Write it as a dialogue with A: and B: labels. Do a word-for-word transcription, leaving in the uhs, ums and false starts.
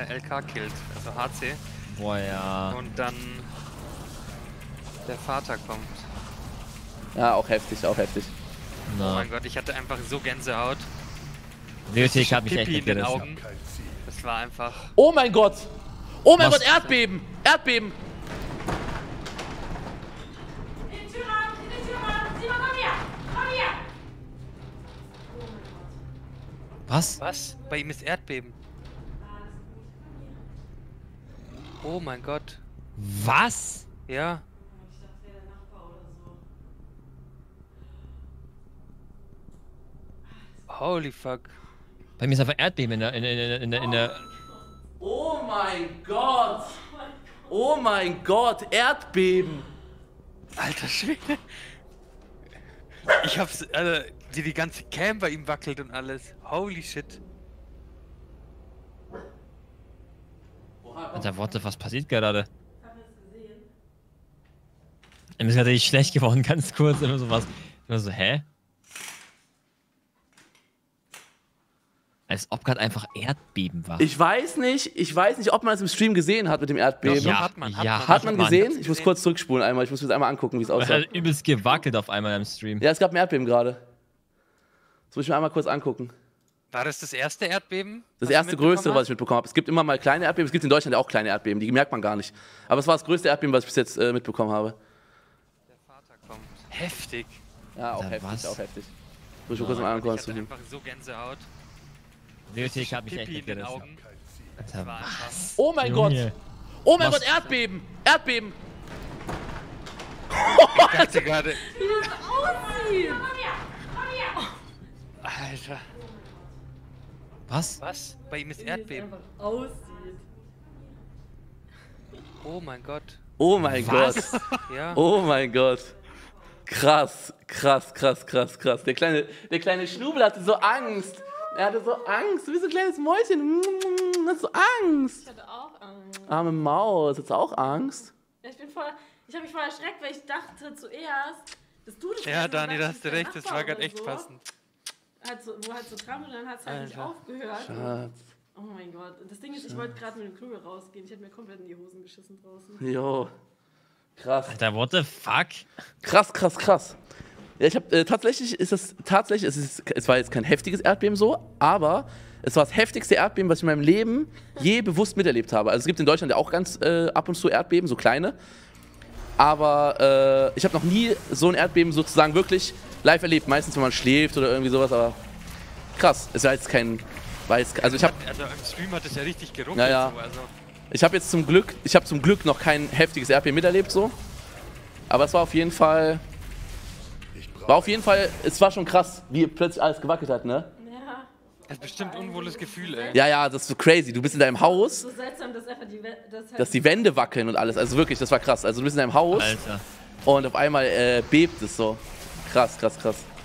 A: L K killt, also H C.
B: Boah, ja.
A: Und dann der Vater kommt.
C: Ja, auch heftig, auch heftig.
B: Na.
A: Oh mein Gott, ich hatte einfach so Gänsehaut.
B: Nötig hat mich echt
A: Pipi in den
B: gerissen.
A: Augen. Das war einfach...
C: Oh mein Gott! Oh mein
B: Was?
C: Gott, Erdbeben! Erdbeben!
B: Was?
A: Was? Bei ihm ist Erdbeben. Oh mein Gott.
B: Was?
A: Ja. Holy fuck.
B: Bei mir ist einfach Erdbeben in der, in der, in der, in der...
C: Oh mein Gott! Oh mein Gott, Erdbeben!
A: Alter Schwede. Ich hab's, also, die, die ganze Cam bei ihm wackelt und alles. Holy shit.
B: Alter, what the, was passiert gerade? Mir ist gerade richtig schlecht geworden, ganz kurz. Immer so was. Immer so, hä? Als ob gerade einfach Erdbeben war.
C: Ich weiß nicht, ich weiß nicht, ob man es im Stream gesehen hat mit dem Erdbeben.
B: Ja,
A: hat man, hat
B: ja,
A: man.
C: Hat man gesehen?
A: gesehen.
C: Ich muss kurz zurückspulen einmal, ich muss mir das einmal angucken, wie es
B: Es
C: aussah.
B: hat übelst gewackelt auf einmal im Stream.
C: Ja, es gab ein Erdbeben gerade. Das muss ich mir einmal kurz angucken.
A: War das das erste Erdbeben?
C: Das
A: was du
C: erste
A: mitbekommen
C: größte, was ich mitbekommen habe. Es gibt immer mal kleine Erdbeben, es gibt in Deutschland ja auch kleine Erdbeben, die merkt man gar nicht. Aber es war das größte Erdbeben, was ich bis jetzt äh, mitbekommen habe.
A: Der Vater kommt. Heftig.
C: Ja, auch
B: Alter,
C: heftig,
B: was?
C: auch heftig. Muss ich mir
B: Oh
C: kurz mal
A: Ich
C: angucken.
A: hatte einfach so Gänsehaut.
B: Nötig hat mich echt
A: Pipi in den
B: gerissen.
A: Augen. Das
B: Alter,
A: war einfach...
C: Oh mein
B: Junge.
C: Gott! Oh mein
B: Was?
C: Gott, Erdbeben! Erdbeben!
A: Ich dachte gerade...
D: Aussieht.
A: Alter.
B: Was?
A: Was? Bei ihm ist
D: Wie es
A: Erdbeben.
D: einfach aussieht.
A: Oh mein Gott.
C: Oh mein
B: Was?
C: Gott!
A: Ja.
C: Oh mein Gott! Krass, krass, krass, krass, krass. Der kleine, der kleine Schnubel hatte so Angst. Er hatte so Angst, wie so ein kleines Mäuschen. Er hat so Angst.
D: Ich hatte auch Angst.
C: Arme Maus, hast du auch Angst?
D: Ja, ich bin voll. Ich habe mich voll erschreckt, weil ich dachte zuerst, dass du das
A: Ja,
D: wärst,
A: Dani,
D: und
A: da
D: dann
A: hast du
D: dein
A: recht, das
D: Nachbar
A: war gerade
D: oder
A: echt
D: so.
A: passend.
D: Hat so, wo halt so Tram und dann hat es halt nicht
A: Alter.
D: aufgehört.
C: Schatz.
D: Oh mein Gott. Und das Ding ist, ich wollte gerade mit dem Kluge rausgehen. Ich hätte mir komplett in die Hosen geschissen draußen.
C: Jo. Krass.
B: Alter, what the fuck?
C: Krass, krass, krass. Ja, ich habe äh, tatsächlich ist es tatsächlich, es, ist, es war jetzt kein heftiges Erdbeben so, aber es war das heftigste Erdbeben, was ich in meinem Leben je bewusst miterlebt habe. Also es gibt in Deutschland ja auch ganz äh, ab und zu Erdbeben, so kleine. Aber äh, ich habe noch nie so ein Erdbeben sozusagen wirklich live erlebt. Meistens, wenn man schläft oder irgendwie sowas, aber krass. Es war jetzt kein, war jetzt, also ich habe,
A: Also im Stream hat es ja richtig geruckelt.
C: Ja, ja.
A: So, also.
C: ich habe jetzt zum Glück, ich habe zum Glück noch kein heftiges Erdbeben miterlebt so. Aber es war auf jeden Fall, war auf jeden Fall, es war schon krass, wie plötzlich alles gewackelt hat, ne?
D: Ja.
A: Das ist bestimmt ein unwohles Gefühl, ey.
C: Ja, ja, das ist so crazy. Du bist in deinem Haus,
D: So seltsam, dass einfach die Welt. Das halt
C: dass die Wände wackeln und alles. Also wirklich, das war krass. Also du bist in deinem Haus
B: Alter.
C: und auf einmal äh, bebt es so. Krass, krass, krass.